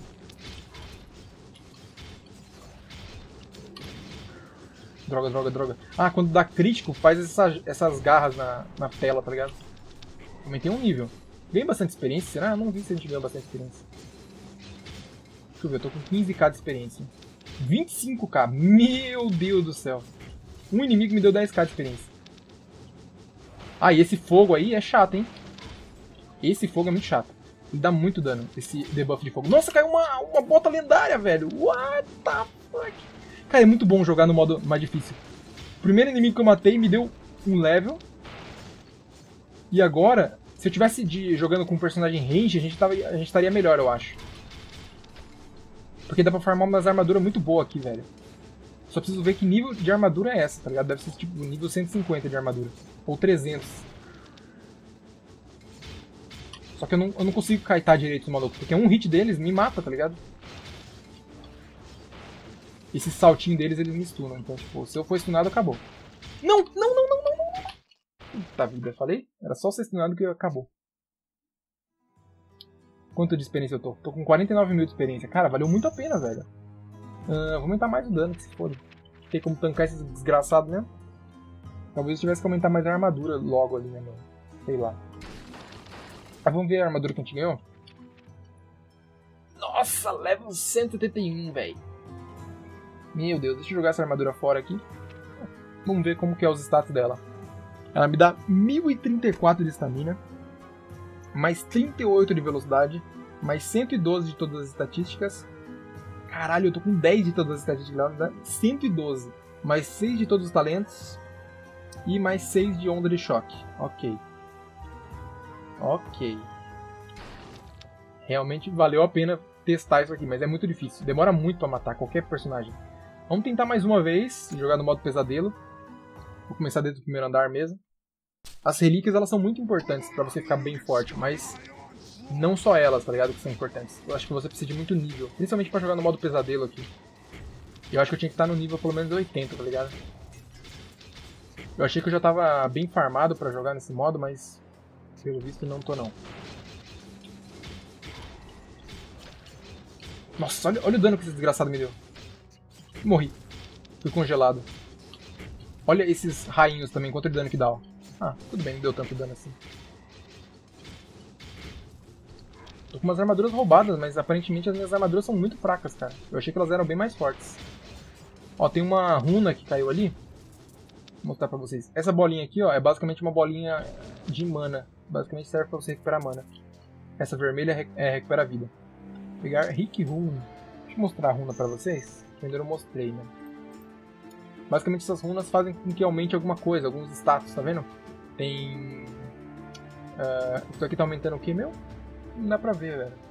A: Droga, droga, droga. Ah, quando dá crítico, faz essas garras na tela, tá ligado? Aumentei um nível. Ganhei bastante experiência? Será? Eu não vi se a gente ganhou bastante experiência. Deixa eu ver, eu tô com 15k de experiência. 25k. Meu Deus do céu. Um inimigo me deu 10k de experiência. Ah, e esse fogo aí é chato, hein? Esse fogo é muito chato. Ele dá muito dano, esse debuff de fogo. Nossa, caiu uma bota lendária, velho. What the fuck? Cara, é muito bom jogar no modo mais difícil. O primeiro inimigo que eu matei me deu um level. E agora, se eu tivesse jogando com um personagem range, a gente estaria melhor, eu acho. Porque dá pra farmar umas armaduras muito boas aqui, velho. Só preciso ver que nível de armadura é essa, tá ligado? Deve ser tipo nível 150 de armadura. Ou 300. Só que eu não consigo kitar direito os malucos, porque um hit deles me mata, tá ligado? Esse saltinho deles, eles me stunam. Então, tipo, se eu for stunado, acabou. Não, não, não, não, não, não. Puta vida, falei? Era só ser stunado que acabou. Quanto de experiência eu tô? Tô com 49 mil de experiência. Cara, valeu muito a pena, velho. Vou aumentar mais o dano, que se foda. Tem como tancar esses desgraçados mesmo. Talvez eu tivesse que aumentar mais a armadura logo ali, né, mano? Sei lá. Ah, vamos ver a armadura que a gente ganhou? Nossa, level 171, velho. Meu Deus, deixa eu jogar essa armadura fora aqui. Vamos ver como que é os status dela. Ela me dá 1034 de estamina, mais 38 de velocidade, mais 112 de todas as estatísticas. Caralho, eu tô com 10 de todas as estatísticas, ela me dá 112. Mais 6 de todos os talentos e mais 6 de onda de choque. Ok. Ok. Realmente valeu a pena testar isso aqui, mas é muito difícil. Demora muito pra matar qualquer personagem. Vamos tentar mais uma vez, jogar no modo pesadelo. Vou começar dentro do primeiro andar mesmo. As relíquias, elas são muito importantes pra você ficar bem forte, mas não só elas, tá ligado, que são importantes. Eu acho que você precisa de muito nível, principalmente pra jogar no modo pesadelo aqui. Eu acho que eu tinha que estar no nível pelo menos 80, tá ligado? Eu achei que eu já tava bem farmado pra jogar nesse modo, mas pelo visto não tô não. Nossa, olha o dano que esse desgraçado me deu. Morri. Fui congelado. Olha esses rainhos também, quanto de dano que dá, ó. Ah, tudo bem, não deu tanto dano assim. Tô com umas armaduras roubadas, mas aparentemente as minhas armaduras são muito fracas, cara. Eu achei que elas eram bem mais fortes. Ó, tem uma runa que caiu ali. Vou mostrar pra vocês. Essa bolinha aqui, ó, é basicamente uma bolinha de mana. Basicamente serve pra você recuperar mana. Essa vermelha recupera a vida. Vou pegar Rick Rune. Deixa eu mostrar a runa pra vocês. Que ainda não mostrei, né? Basicamente essas runas fazem com que aumente alguma coisa, alguns status, tá vendo? Tem... isso aqui tá aumentando o que, meu? Não dá pra ver, velho.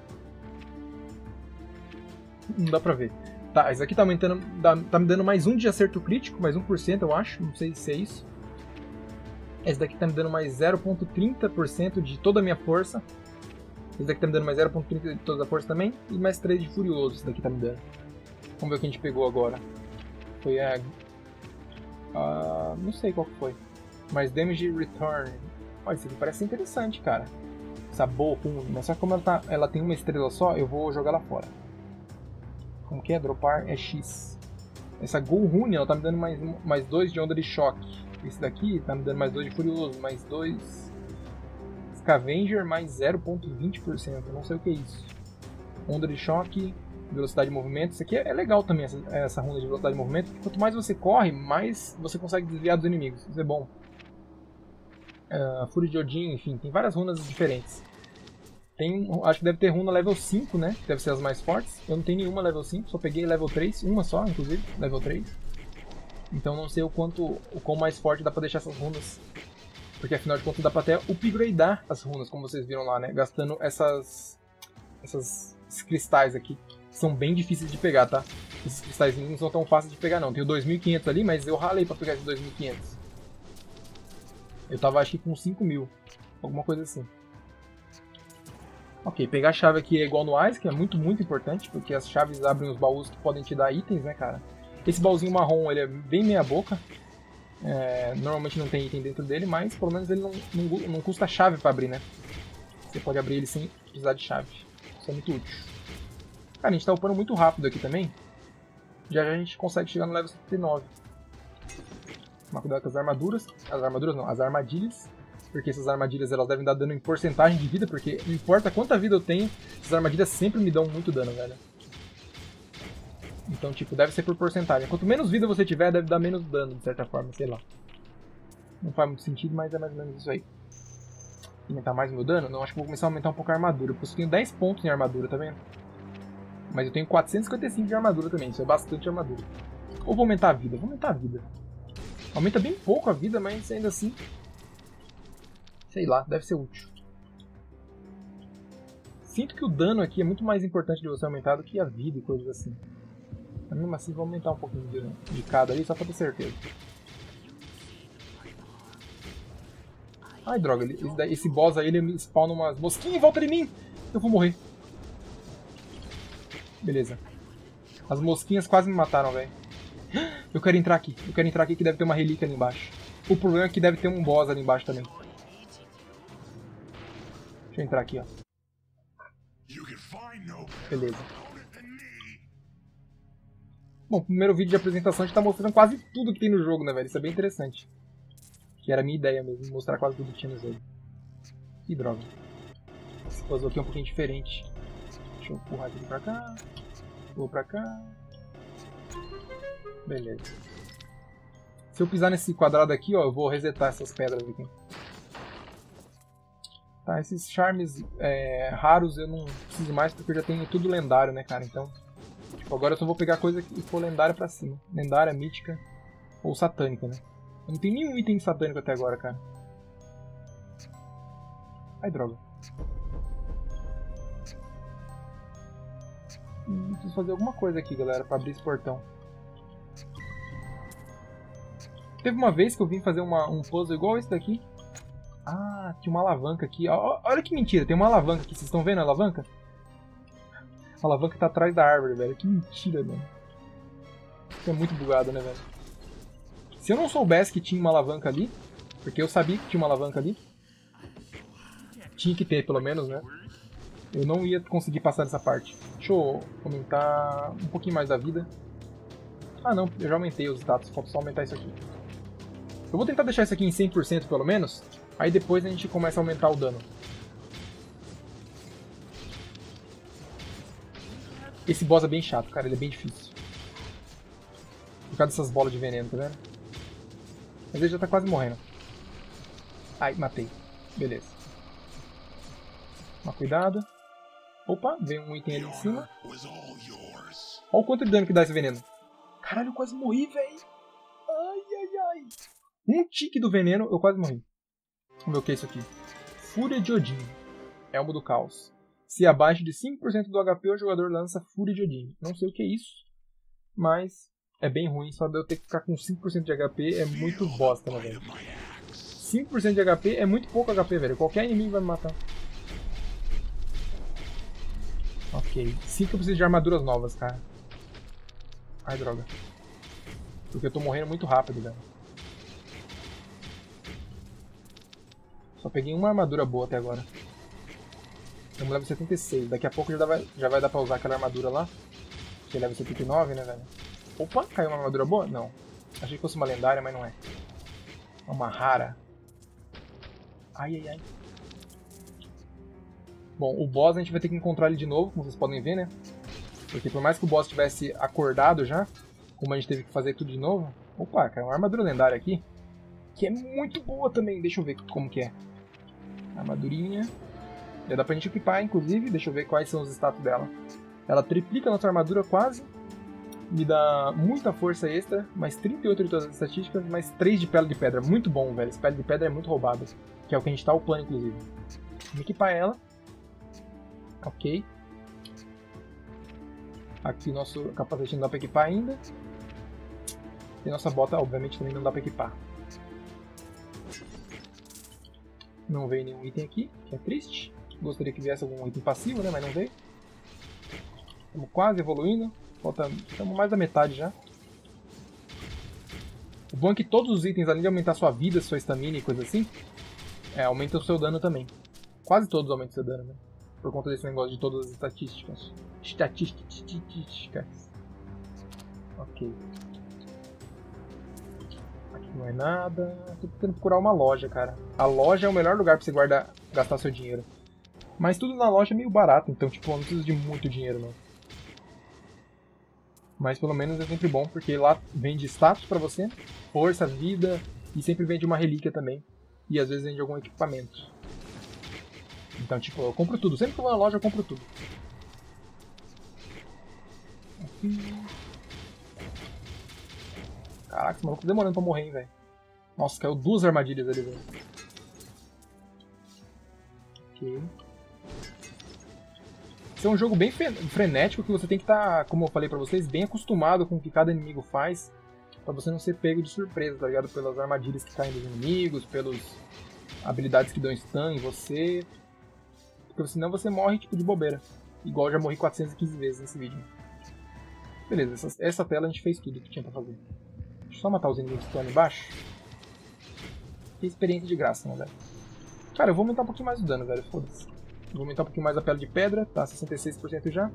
A: Não dá pra ver. Tá, isso aqui tá aumentando... Tá me dando mais 1 de acerto crítico, mais 1%, eu acho. Não sei se é isso. Esse daqui tá me dando mais 0,30% de toda a minha força. Esse daqui tá me dando mais 0,30% de toda a força também. E mais 3 de furioso, esse daqui tá me dando. Vamos ver o que a gente pegou agora. Foi a... não sei qual que foi. Mas Damage Return. Olha, isso aqui parece interessante, cara. Essa boa ruim. Mas só que como ela tem uma estrela só, eu vou jogar ela fora. Como que é? Dropar é X. Essa Gol Rune, ela tá me dando mais 2 de onda de choque. Esse daqui tá me dando mais 2 de furioso, mais 2... Scavenger, mais 0,20%. Eu não sei o que é isso. Onda de choque, velocidade de movimento. Isso aqui é legal também, essa runa de velocidade de movimento. Porque quanto mais você corre, mais você consegue desviar dos inimigos. Isso é bom. Fúria de Odin, enfim, tem várias runas diferentes. Acho que deve ter runa level 5, né? Que deve ser as mais fortes. Eu não tenho nenhuma level 5, só peguei level 3. Uma só, inclusive, level 3. Então não sei o quão mais forte dá pra deixar essas runas. Porque afinal de contas dá pra até upgradear as runas, como vocês viram lá, né? Gastando esses cristais aqui. São bem difíceis de pegar, tá? Esses cristais não são tão fáceis de pegar não. Tem o 2500 ali, mas eu ralei pra pegar esses 2500. Eu tava acho que com 5000. Alguma coisa assim. Ok, pegar a chave aqui é igual no Ice, que é muito, muito importante. Porque as chaves abrem os baús que podem te dar itens, né, cara? Esse baúzinho marrom, ele é bem meia boca. Normalmente não tem item dentro dele, mas pelo menos ele não custa chave pra abrir, né? Você pode abrir ele sem precisar de chave. Isso é muito útil. Cara, a gente tá upando muito rápido aqui também. Já a gente consegue chegar no level 79. Tomar cuidado com as armaduras. As armaduras não, as armadilhas. Porque essas armadilhas elas devem dar dano em porcentagem de vida, porque não importa quanta vida eu tenho, essas armadilhas sempre me dão muito dano, velho. Então, tipo, deve ser por porcentagem. Quanto menos vida você tiver, deve dar menos dano, de certa forma, sei lá. Não faz muito sentido, mas é mais ou menos isso aí. Aumentar mais o meu dano? Não, acho que vou começar a aumentar um pouco a armadura, porque eu tenho 10 pontos em armadura, tá vendo? Mas eu tenho 455 de armadura também, isso é bastante armadura. Ou vou aumentar a vida? Vou aumentar a vida. Aumenta bem pouco a vida, mas ainda assim... sei lá, deve ser útil. Sinto que o dano aqui é muito mais importante de você aumentar do que a vida e coisas assim. Mas mesmo assim vou aumentar um pouquinho de cada ali, só pra ter certeza. Ai, droga, esse boss aí, ele me spawna umas mosquinhas em volta de mim! Eu vou morrer. Beleza. As mosquinhas quase me mataram, velho. Eu quero entrar aqui que deve ter uma relíquia ali embaixo. O problema é que deve ter um boss ali embaixo também. Deixa eu entrar aqui, ó. Beleza. Bom, o primeiro vídeo de apresentação a gente tá mostrando quase tudo que tem no jogo, né, velho? Isso é bem interessante. Que era a minha ideia mesmo, mostrar quase tudo que tinha no jogo. Que droga. Esse puzzle aqui é um pouquinho diferente. Deixa eu empurrar aqui pra cá. Vou pra cá. Beleza. Se eu pisar nesse quadrado aqui, ó, eu vou resetar essas pedras aqui. Tá, esses charmes raros eu não preciso mais porque eu já tenho tudo lendário, né, cara? Então, tipo, agora eu só vou pegar coisa que for lendária pra cima. Lendária, mítica ou satânica, né? Eu não tenho nenhum item satânico até agora, cara. Ai, droga. Preciso fazer alguma coisa aqui, galera, pra abrir esse portão. Teve uma vez que eu vim fazer um puzzle igual esse daqui. Ah, tinha uma alavanca aqui. Olha que mentira, tem uma alavanca aqui. Vocês estão vendo a alavanca? A alavanca tá atrás da árvore, velho. Que mentira, velho. Isso é muito bugado, né, velho? Se eu não soubesse que tinha uma alavanca ali, porque eu sabia que tinha uma alavanca ali, tinha que ter, pelo menos, né? Eu não ia conseguir passar dessa parte. Deixa eu aumentar um pouquinho mais da vida. Ah, não, eu já aumentei os status. Falta só aumentar isso aqui. Eu vou tentar deixar isso aqui em 100% pelo menos. Aí depois a gente começa a aumentar o dano. Esse boss é bem chato, cara. Ele é bem difícil. Por causa dessas bolas de veneno, tá vendo? Mas ele já tá quase morrendo. Ai, matei. Beleza. Toma cuidado. Opa, veio um item ali em cima. Olha o quanto de dano que dá esse veneno. Caralho, eu quase morri, velho. Ai, ai, ai. Um tique do veneno, eu quase morri. Vamos ver o que é isso aqui. Fúria de Odin. Elmo do Caos. Se abaixo de 5% do HP, o jogador lança Fúria de Odin. Não sei o que é isso, mas é bem ruim. Só de eu ter que ficar com 5% de HP é muito bosta, né, velho? 5% de HP é muito pouco HP, velho. Qualquer inimigo vai me matar. Ok. Sim que eu preciso de armaduras novas, cara. Ai, droga. Porque eu tô morrendo muito rápido, velho. Só peguei uma armadura boa até agora. Estamos level 76. Daqui a pouco já vai dar pra usar aquela armadura lá. Que é level 79, né, velho? Opa, caiu uma armadura boa? Não. Achei que fosse uma lendária, mas não é. É uma rara. Ai, ai, ai. Bom, o boss a gente vai ter que encontrar ele de novo, como vocês podem ver, né? Porque por mais que o boss tivesse acordado já, como a gente teve que fazer tudo de novo... Opa, caiu uma armadura lendária aqui. Que é muito boa também. Deixa eu ver como que é. Armadurinha. Já dá pra gente equipar, inclusive. Deixa eu ver quais são os status dela. Ela triplica a nossa armadura quase. Me dá muita força extra. Mais 38 de todas as estatísticas. Mais 3 de pele de pedra. Muito bom, velho. Esse pele de pedra é muito roubado. Que é o que a gente tá upando, inclusive. Vamos equipar ela. Ok. Aqui nosso capacete não dá pra equipar ainda. E nossa bota, obviamente, também não dá pra equipar. Não veio nenhum item aqui, que é triste. Gostaria que viesse algum item passivo, né? Mas não veio. Estamos quase evoluindo. Estamos mais da metade já. O bom é que todos os itens, além de aumentar sua vida, sua estamina e coisa assim, aumentam o seu dano também. Quase todos aumentam o seu dano, né? Por conta desse negócio de todas as estatísticas. Estatísticas. Ok. Aqui não é nada. Tô tentando procurar uma loja, cara. A loja é o melhor lugar pra você gastar seu dinheiro. Mas tudo na loja é meio barato, então tipo, eu não preciso de muito dinheiro, não. Mas pelo menos é sempre bom, porque lá vende status pra você, força, vida, e sempre vende uma relíquia também. E às vezes vende algum equipamento. Então, tipo, eu compro tudo. Sempre que eu vou na loja, eu compro tudo. Caraca, esse maluco tá demorando pra morrer, hein, velho. Nossa, caiu 2 armadilhas ali, velho. Ok. Esse é um jogo bem frenético, que você tem que estar, como eu falei pra vocês, bem acostumado com o que cada inimigo faz, pra você não ser pego de surpresa, tá ligado? Pelas armadilhas que caem dos inimigos, pelas habilidades que dão stun em você. Porque senão você morre tipo de bobeira. Igual eu já morri 415 vezes nesse vídeo. Beleza, essa tela a gente fez tudo que tinha pra fazer. Deixa eu só matar os inimigos que estão ali embaixo. Que experiência de graça, né, velho? Cara, eu vou aumentar um pouquinho mais o dano, velho. Foda-se. Vou aumentar um pouquinho mais a pele de pedra. Tá, 66% já.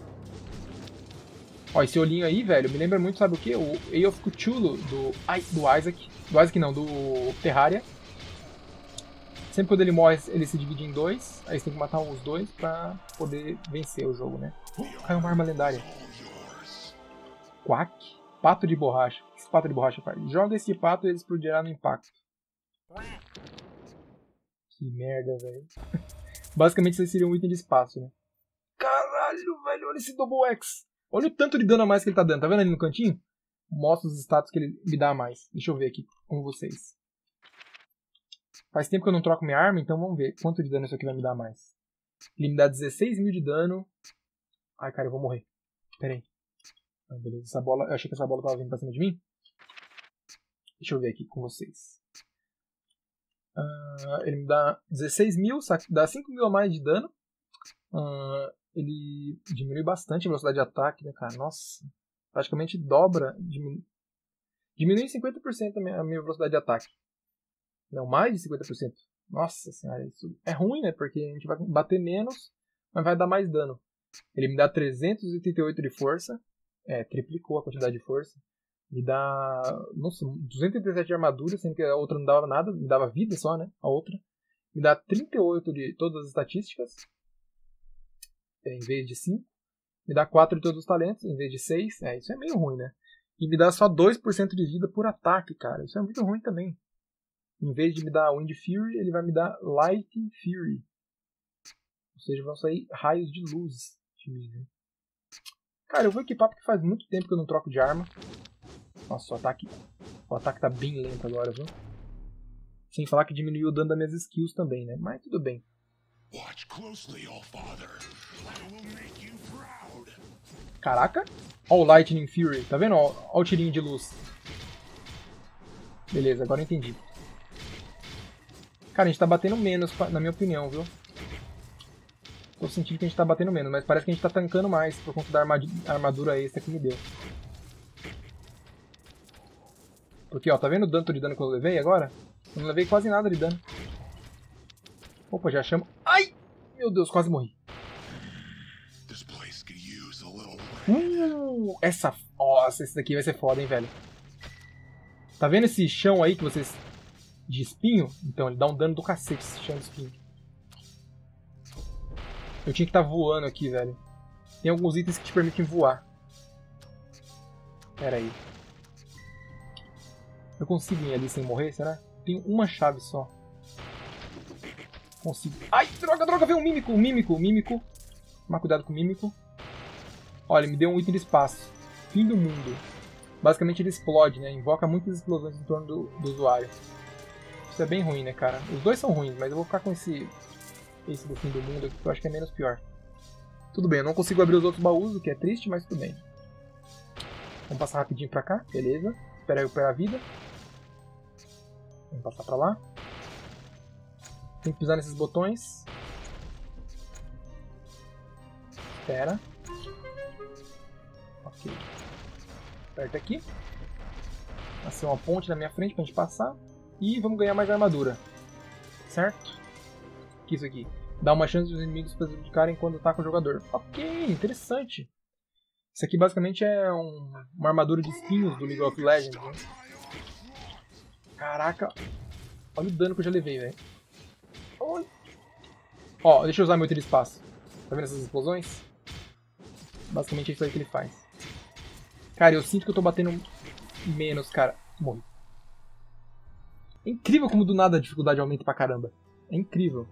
A: Ó, esse olhinho aí, velho, me lembra muito, sabe o que? O Eye of Cthulhu do Isaac. Do Isaac não, do Terraria. Sempre quando ele morre, ele se divide em 2. Aí você tem que matar os 2 pra poder vencer o jogo, né? Caiu uma arma lendária. Quack? Pato de borracha. O que esse pato de borracha faz? Joga esse pato e ele explodirá no impacto. Que merda, velho. Basicamente, isso seria um item de espaço, né? Caralho, velho, olha esse Double X. Olha o tanto de dano a mais que ele tá dando. Tá vendo ali no cantinho? Mostra os status que ele me dá a mais. Deixa eu ver aqui com vocês. Faz tempo que eu não troco minha arma, então vamos ver quanto de dano isso aqui vai me dar mais. Ele me dá 16 mil de dano. Ai, cara, eu vou morrer. Pera aí. Ah, beleza, essa bola... Eu achei que essa bola tava vindo pra cima de mim. Deixa eu ver aqui com vocês. Ele me dá 16 mil, dá 5 mil a mais de dano. Ele diminui bastante a velocidade de ataque, né, cara? Nossa. Praticamente dobra. Diminui 50% a minha velocidade de ataque. Não, mais de 50%. Nossa senhora, isso é ruim, né? Porque a gente vai bater menos, mas vai dar mais dano. Ele me dá 388 de força. Triplicou a quantidade de força. Me dá, nossa, 237 de armadura, sendo que a outra não dava nada, me dava vida só, né? A outra. Me dá 38 de todas as estatísticas, em vez de 5. Me dá 4 de todos os talentos, em vez de 6. Isso é meio ruim, né? E me dá só 2% de vida por ataque, cara. Isso é muito ruim também. Em vez de me dar Wind Fury, ele vai me dar Lightning Fury. Ou seja, vão sair raios de luz de mim, né? Cara, eu vou equipar porque faz muito tempo que eu não troco de arma. Nossa, o ataque tá bem lento agora, viu? Sem falar que diminuiu o dano das minhas skills também, né? Mas tudo bem. Caraca! Ó o Lightning Fury, tá vendo? Ó o tirinho de luz. Beleza, agora eu entendi. Cara, a gente tá batendo menos, na minha opinião, viu? Tô sentindo que a gente tá batendo menos, mas parece que a gente tá tancando mais por conta da armadura extra que me deu. Porque, ó, tá vendo o tanto de dano que eu levei agora? Eu não levei quase nada de dano. Opa, já chamo... Ai! Meu Deus, quase morri. Nossa, esse daqui vai ser foda, hein, velho. Tá vendo esse chão aí que vocês... de espinho? Então, ele dá um dano do cacete, esse chão de espinho. Eu tinha que estar voando aqui, velho. Tem alguns itens que te permitem voar. Pera aí. Eu consigo ir ali sem morrer, será? Tenho uma chave só. Consigo. Ai, droga, veio um mímico. Tomar cuidado com o mímico. Olha, me deu um item de espaço. Fim do mundo. Basicamente ele explode, né? Invoca muitas explosões em torno do usuário. Isso é bem ruim, né, cara? Os dois são ruins, mas eu vou ficar com esse do fim do mundo aqui, que eu acho que é menos pior. Tudo bem, eu não consigo abrir os outros baús, o que é triste, mas tudo bem. Vamos passar rapidinho pra cá, beleza. Espera eu recuperar a vida. Vamos passar pra lá. Tem que pisar nesses botões. Espera. Ok. Aperta aqui. Nasceu uma ponte na minha frente pra gente passar. E vamos ganhar mais armadura. Certo? O que é isso aqui? Dá uma chance dos inimigos prejudicarem quando ataca o jogador. Ok, interessante. Isso aqui basicamente é uma armadura de espinhos do League of Legends, né? Caraca. Olha o dano que eu já levei, velho. Ó, deixa eu usar meu tiro de espaço. Tá vendo essas explosões? Basicamente é isso aí que ele faz. Cara, eu sinto que eu tô batendo menos, cara. Morri. É incrível como do nada a dificuldade aumenta pra caramba. É incrível.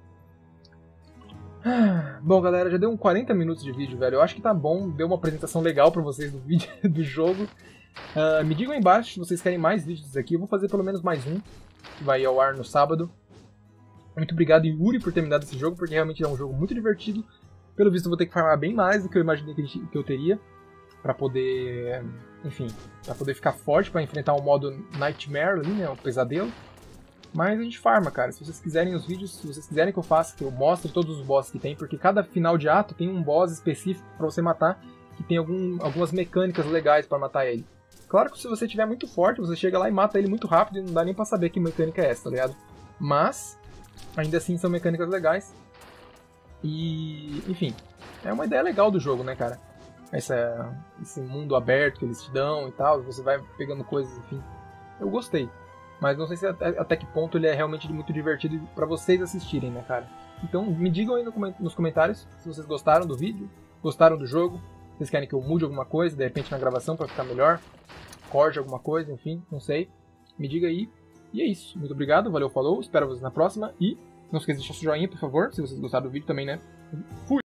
A: Bom, galera, já deu uns 40 minutos de vídeo, velho. Eu acho que tá bom. Deu uma apresentação legal pra vocês do vídeo do jogo. Me digam aí embaixo se vocês querem mais vídeos daqui. Eu vou fazer pelo menos mais um, que vai ao ar no sábado. Muito obrigado, Yuri, por ter me dado esse jogo, porque realmente é um jogo muito divertido. Pelo visto, eu vou ter que farmar bem mais do que eu imaginei que eu teria. Pra poder, enfim, pra poder ficar forte, pra enfrentar o modo Nightmare ali, né, o pesadelo. Mas a gente farma, cara. Se vocês quiserem os vídeos, se vocês quiserem que eu faça, que eu mostre todos os bosses que tem, porque cada final de ato tem um boss específico pra você matar, que tem algumas mecânicas legais pra matar ele. Claro que se você estiver muito forte, você chega lá e mata ele muito rápido e não dá nem pra saber que mecânica é essa, tá ligado? Mas, ainda assim são mecânicas legais. E, enfim, é uma ideia legal do jogo, né, cara? Esse mundo aberto que eles te dão e tal, você vai pegando coisas, enfim. Eu gostei. Mas não sei se até que ponto ele é realmente muito divertido pra vocês assistirem, né, cara? Então me digam aí nos comentários se vocês gostaram do vídeo, gostaram do jogo, se vocês querem que eu mude alguma coisa, de repente na gravação pra ficar melhor, corte alguma coisa, enfim, não sei. Me diga aí. E é isso. Muito obrigado, valeu, falou, espero vocês na próxima e não esqueça de deixar seu joinha, por favor, se vocês gostaram do vídeo também, né? Fui!